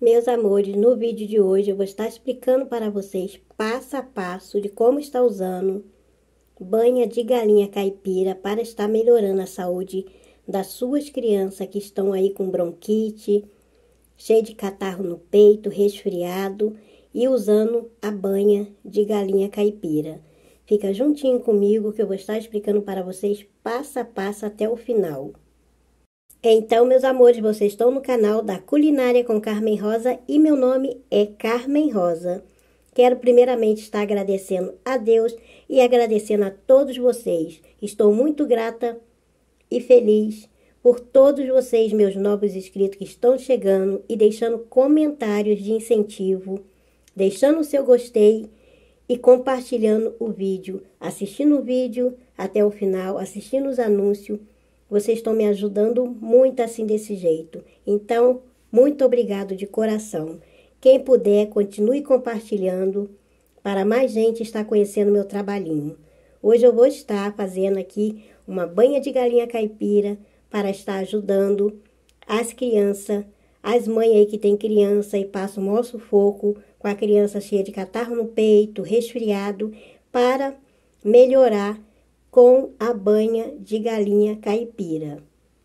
Meus amores, no vídeo de hoje eu vou estar explicando para vocês passo a passo de como está usando banha de galinha caipira para estar melhorando a saúde das suas crianças que estão aí com bronquite, cheio de catarro no peito, resfriado e usando a banha de galinha caipira. Fica juntinho comigo que eu vou estar explicando para vocês passo a passo até o final. Então, meus amores, vocês estão no canal da Culinária com Carmen Rosa e meu nome é Carmen Rosa. Quero primeiramente estar agradecendo a Deus e agradecendo a todos vocês. Estou muito grata e feliz por todos vocês, meus novos inscritos que estão chegando e deixando comentários de incentivo, deixando o seu gostei e compartilhando o vídeo, assistindo o vídeo até o final, assistindo os anúncios. Vocês estão me ajudando muito assim desse jeito. Então, muito obrigado de coração. Quem puder, continue compartilhando para mais gente estar conhecendo meu trabalhinho. Hoje eu vou estar fazendo aqui uma banha de galinha caipira para estar ajudando as crianças, as mães aí que tem criança e passam o maior sufoco com a criança cheia de catarro no peito, resfriado, para melhorar com a banha de galinha caipira.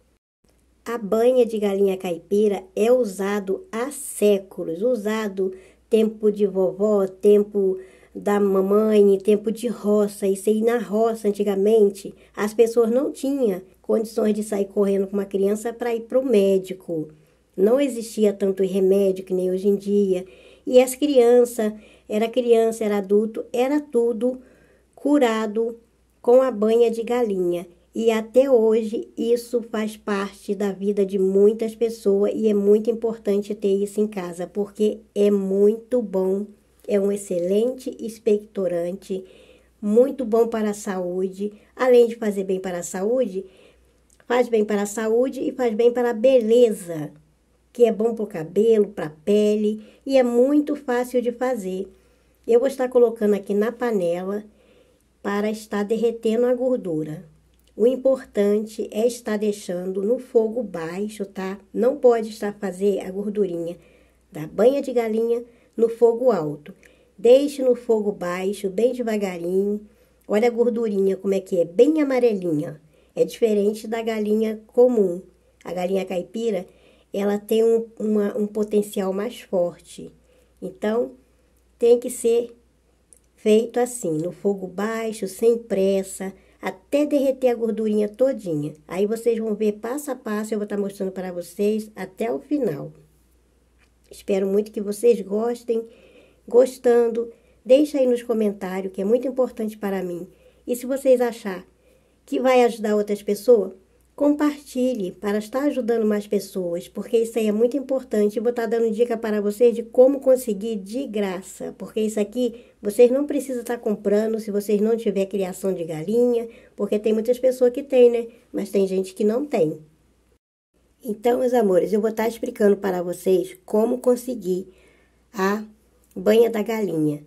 A banha de galinha caipira é usado há séculos, usado tempo de vovó, tempo da mamãe, tempo de roça. Isso aí na roça, antigamente, as pessoas não tinham condições de sair correndo com uma criança para ir para o médico. Não existia tanto remédio que nem hoje em dia. E as crianças, era adulto, era tudo curado com a banha de galinha. E até hoje isso faz parte da vida de muitas pessoas e é muito importante ter isso em casa, porque é muito bom, é um excelente expectorante, muito bom para a saúde. Além de fazer bem para a saúde, faz bem para a saúde e faz bem para a beleza, que é bom para o cabelo, para a pele e é muito fácil de fazer. Eu vou estar colocando aqui na panela para estar derretendo a gordura. O importante é estar deixando no fogo baixo, tá? Não pode estar fazer a gordurinha da banha de galinha no fogo alto. Deixe no fogo baixo, bem devagarinho. Olha a gordurinha como é que é, bem amarelinha. É diferente da galinha comum. A galinha caipira, ela tem um potencial mais forte. Então, tem que ser feito assim, no fogo baixo, sem pressa, até derreter a gordurinha todinha. Aí vocês vão ver passo a passo, eu vou estar mostrando para vocês até o final. Espero muito que vocês gostem. Gostando, deixa aí nos comentários, que é muito importante para mim. E se vocês achar que vai ajudar outras pessoas, compartilhe para estar ajudando mais pessoas, porque isso aí é muito importante. Eu vou estar dando dica para vocês de como conseguir de graça, porque isso aqui vocês não precisam estar comprando se vocês não tiver criação de galinha, porque tem muitas pessoas que tem, né? Mas tem gente que não tem. Então, meus amores, eu vou estar explicando para vocês como conseguir a banha da galinha.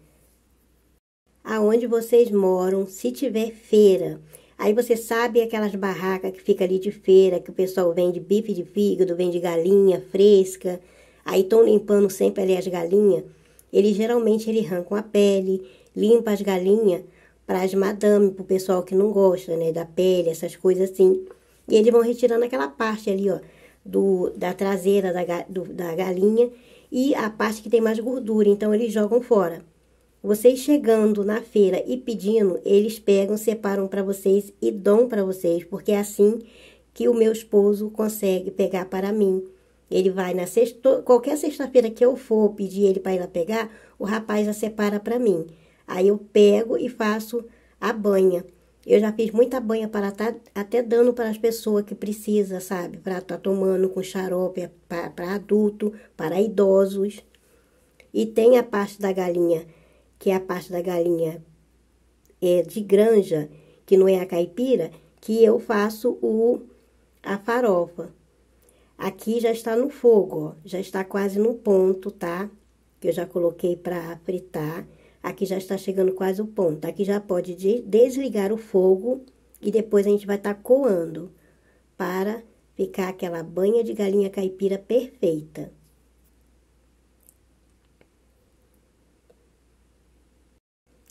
Aonde vocês moram, se tiver feira. Aí você sabe aquelas barracas que fica ali de feira, que o pessoal vende bife de fígado, vende galinha fresca. Aí estão limpando sempre ali as galinhas. Eles geralmente arrancam a pele, limpa as galinhas para as madame, para o pessoal que não gosta, né, da pele, essas coisas assim. E eles vão retirando aquela parte ali, ó, da traseira da galinha e a parte que tem mais gordura. Então, eles jogam fora. Vocês chegando na feira e pedindo, eles pegam, separam para vocês e dão para vocês, porque é assim que o meu esposo consegue pegar para mim. Ele vai na qualquer sexta-feira que eu for pedir ele para ir lá pegar, o rapaz já separa para mim. Aí eu pego e faço a banha. Eu já fiz muita banha para estar até dando para as pessoas que precisam, sabe? Para estar tomando com xarope para adulto, para idosos. E tem a parte da galinha, que é a parte da galinha de granja, que não é a caipira, que eu faço a farofa. Aqui já está no fogo, ó, já está quase no ponto, tá? Que eu já coloquei para fritar. Aqui já está chegando quase o ponto. Aqui já pode desligar o fogo e depois a gente vai estar coando para ficar aquela banha de galinha caipira perfeita.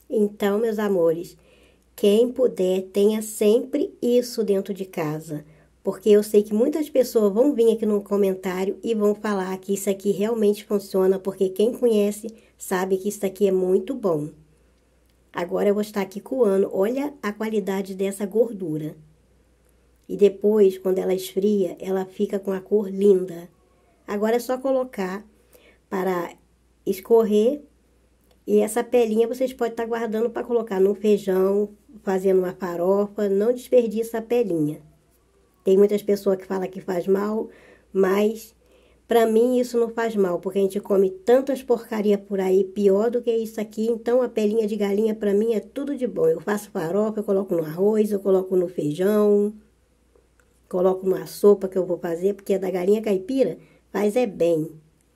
Então, meus amores, quem puder, tenha sempre isso dentro de casa. Porque eu sei que muitas pessoas vão vir aqui no comentário e vão falar que isso aqui realmente funciona, porque quem conhece sabe que isso aqui é muito bom. Agora eu vou estar aqui coando, olha a qualidade dessa gordura. E depois, quando ela esfria, ela fica com a cor linda. Agora é só colocar para escorrer. E essa pelinha vocês podem estar guardando para colocar no feijão, fazendo uma farofa. Não desperdiça a pelinha. Tem muitas pessoas que falam que faz mal, mas para mim isso não faz mal, porque a gente come tantas porcaria por aí, pior do que isso aqui. Então a pelinha de galinha para mim é tudo de bom. Eu faço farofa, eu coloco no arroz, eu coloco no feijão, coloco numa sopa que eu vou fazer, porque é da galinha caipira, faz é bem.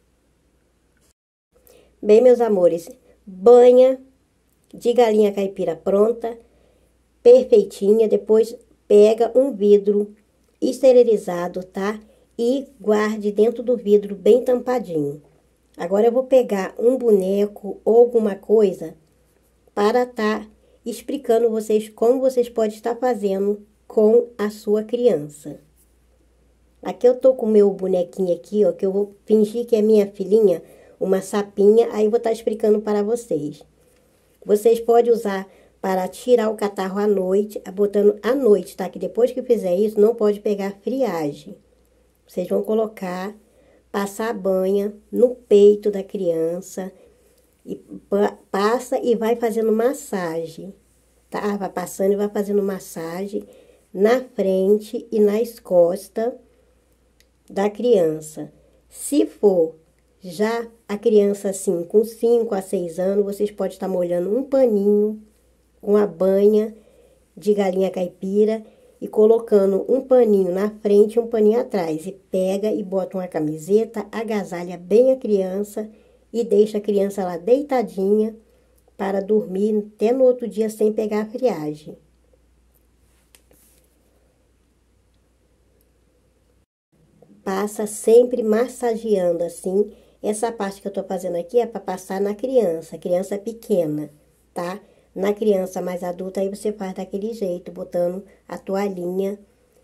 Bem, meus amores, banha de galinha caipira pronta, perfeitinha. Depois pega um vidro esterilizado, tá? E guarde dentro do vidro bem tampadinho. Agora eu vou pegar um boneco ou alguma coisa para estar explicando vocês como vocês podem estar fazendo com a sua criança. Aqui eu tô com o meu bonequinho aqui, ó, que eu vou fingir que é minha filhinha, uma sapinha, aí eu vou estar explicando para vocês. Vocês podem usar para tirar o catarro à noite, botando à noite, tá? Que depois que fizer isso, não pode pegar friagem. Vocês vão colocar, passar a banha no peito da criança, e passa e vai fazendo massagem, tá? Vai passando e vai fazendo massagem na frente e nas costas da criança. Se for já a criança assim, com 5 a 6 anos, vocês podem estar molhando um paninho com a banha de galinha caipira e colocando um paninho na frente e um paninho atrás. E pega e bota uma camiseta, agasalha bem a criança e deixa a criança lá deitadinha para dormir até no outro dia sem pegar a friagem. Passa sempre massageando assim. Essa parte que eu tô fazendo aqui é para passar na criança pequena, tá? Na criança mais adulta, aí você faz daquele jeito, botando a toalhinha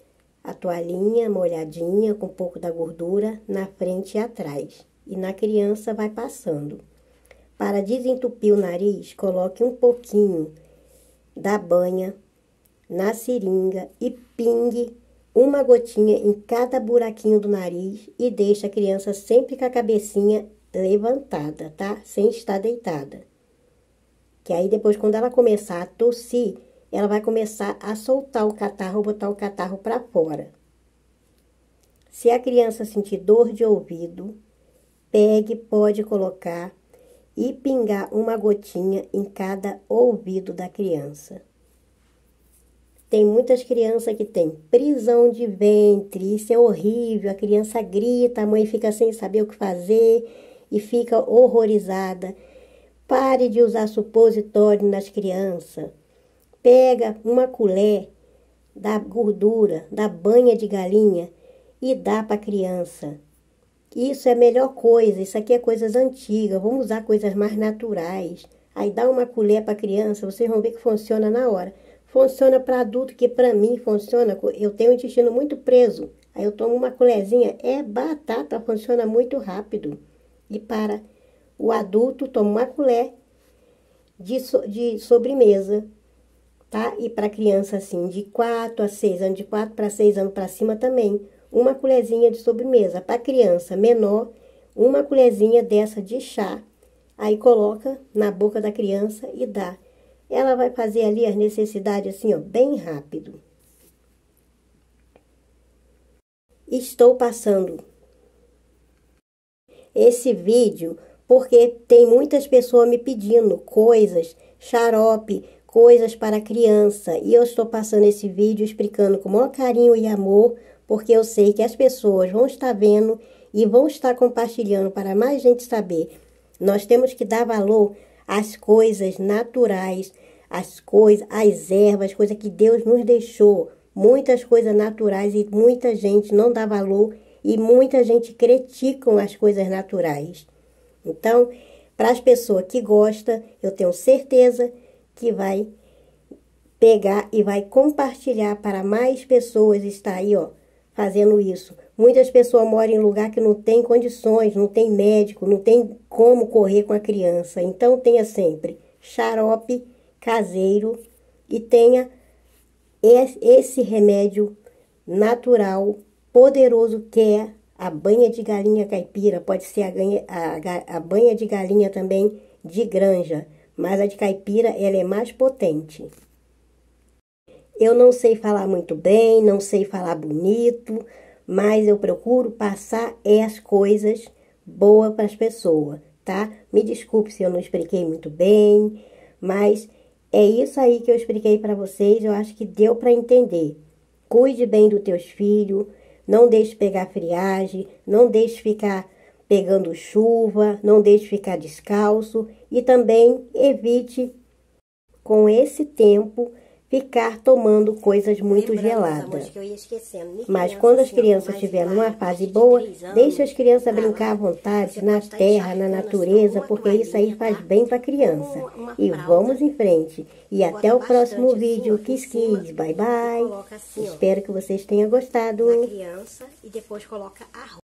molhadinha, com um pouco da gordura, na frente e atrás. E na criança vai passando. Para desentupir o nariz, coloque um pouquinho da banha na seringa e pingue uma gotinha em cada buraquinho do nariz e deixa a criança sempre com a cabecinha levantada, tá? Sem estar deitada. Que aí depois, quando ela começar a tossir, ela vai começar a soltar o catarro, botar o catarro para fora. Se a criança sentir dor de ouvido, pode colocar e pingar uma gotinha em cada ouvido da criança. Tem muitas crianças que têm prisão de ventre, isso é horrível, a criança grita, a mãe fica sem saber o que fazer e fica horrorizada. Pare de usar supositório nas crianças. Pega uma colher da gordura, da banha de galinha e dá para a criança. Isso é a melhor coisa, isso aqui é coisas antigas, vamos usar coisas mais naturais. Aí dá uma colher para a criança, vocês vão ver que funciona na hora. Funciona para adulto, que para mim funciona, eu tenho o intestino muito preso. Aí eu tomo uma colherzinha, é batata, funciona muito rápido. E para o adulto, toma uma colher de sobremesa, tá? E para criança, assim, de 4 a 6 anos, de 4 para 6 anos para cima também, uma colherzinha de sobremesa. Para criança menor, uma colherzinha dessa de chá. Aí coloca na boca da criança e dá. Ela vai fazer ali as necessidades, assim, ó, bem rápido. Estou passando esse vídeo porque tem muitas pessoas me pedindo coisas, xarope, coisas para criança. E eu estou passando esse vídeo explicando com o maior carinho e amor, porque eu sei que as pessoas vão estar vendo e vão estar compartilhando para mais gente saber. Nós temos que dar valor às coisas naturais, as ervas, coisas que Deus nos deixou. Muitas coisas naturais e muita gente não dá valor e muita gente critica as coisas naturais. Então, para as pessoas que gostam, eu tenho certeza que vai pegar e vai compartilhar para mais pessoas estar aí, ó, fazendo isso. Muitas pessoas moram em lugar que não tem condições, não tem médico, não tem como correr com a criança. Então tenha sempre xarope caseiro e tenha esse remédio natural, poderoso, que é a banha de galinha caipira. Pode ser a banha de galinha também de granja, mas a de caipira ela é mais potente. Eu não sei falar muito bem, não sei falar bonito, mas eu procuro passar as coisas boas para as pessoas, tá? Me desculpe se eu não expliquei muito bem, mas é isso aí que eu expliquei para vocês. Eu acho que deu para entender. Cuide bem dos teus filhos, não deixe pegar friagem, não deixe ficar pegando chuva, não deixe ficar descalço e também evite, com esse tempo, ficar tomando coisas muito geladas. Mas quando as crianças estiverem numa fase boa, deixe as crianças brincar à vontade, na terra, na natureza, porque isso aí faz bem para a criança. E vamos em frente. E até o próximo vídeo. Kiss Kids. Bye, bye. Espero que vocês tenham gostado.